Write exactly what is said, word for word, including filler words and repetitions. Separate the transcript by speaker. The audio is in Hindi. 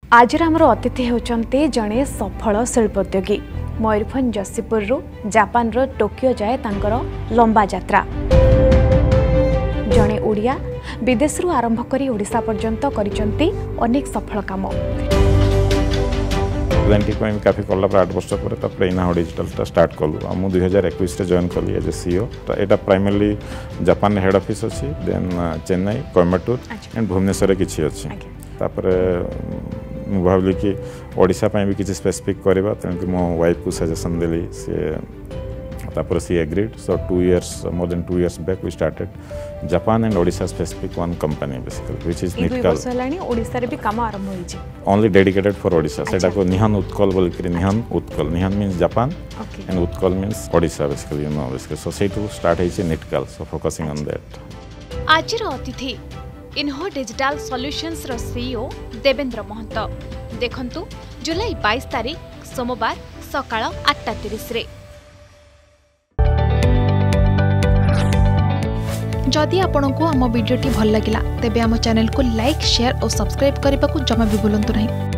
Speaker 1: आज आमर अतिथि होचंते जड़े सफल शिल्पोद्योगी मयूरभंज जसीपुर जापान रो टोकियो जाए तांकर लंबा यात्रा। जड़े ओडिया विदेश रु आरंभ करी ओडिशा पर्यंत करिसंती अनेक सफल काम।
Speaker 2: ब्लैंकिंग काफी कला आठ वर्ष पर इनाहो डिजिटल स्टार्ट कलु आ दुई हजार एक जॉइन कली एज ए सीईओ। एटा प्राइमरली जापान हेड ऑफिस अच्छी देन चेन्नई कोयम्बटूर एंड भुवनेश्वर किसी अच्छी मु भाविली कि ओडिशा भी किसी स्पेसिफिक करवा तेणुक मो वाइफ को सजेशन देली सी तापर सी agreed. So two years more than two years back we started Japan and Odisha specific one company basically which is
Speaker 1: Nitkal. Odisha रे भी काम आरंभ होई छी
Speaker 2: ओनली डेडिकेटेड फॉर ओडिशा। सेटा को निहान उत्कल बोल के Nihon Utkal Nihon means Japan and Utkal means Odisha basically you know basically. So say to start है Nitkal. So focusing on that.
Speaker 3: आजिर अतिथि इनहो डिजिटल सॉल्यूशंस रो सीईओ देवेंद्र महंत। देखंतु जुलाई बाईस तारीख सोमवार सकाळ आठ तीस रे। जदि आपंक आम भिडी भल लगा तेब आम चैनल को लाइक शेयर और सब्सक्राइब करने को जमा भी भूलु नहीं।